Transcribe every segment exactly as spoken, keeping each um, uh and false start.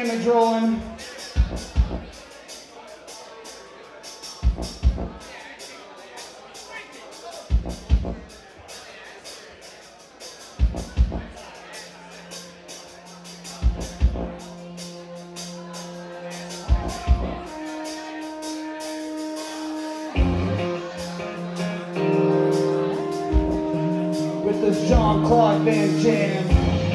damage rolling. With the Jean-Claude Van Jamme.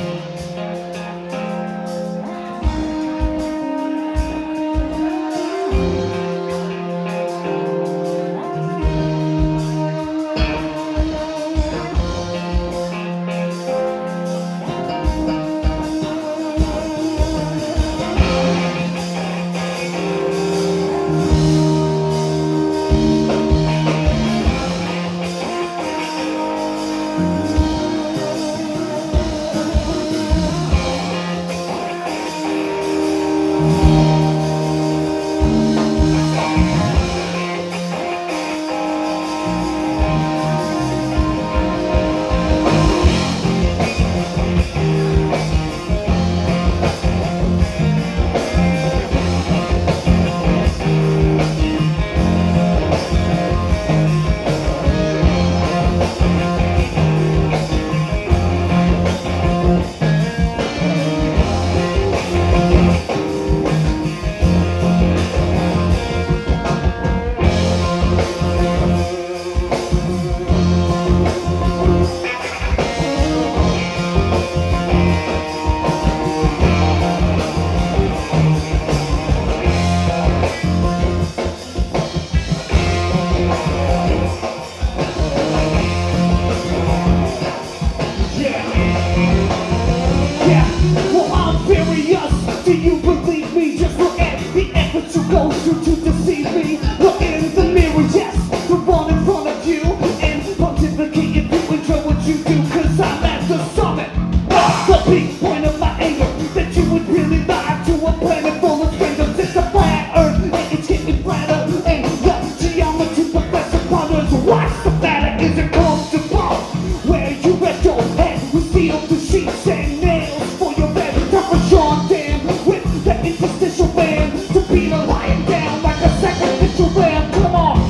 Do you believe me? Just look at the effort you go through to deceive me. Look in the mirror, yes, the one in front of you, and pontificate if you enjoy what you do, cause I'm at the summit. The big point of my anger, that you would really lie to a planet full of strangers. It's a flat earth, and it's getting flatter, and the geometry professor ponders. Watch the matter, is it comfortable? Where you rest your head, we seal the sheets and nails for your bed. Time for Sean Dan with the interstitial band to beat a lion down like a sacrificial lamb. Come on.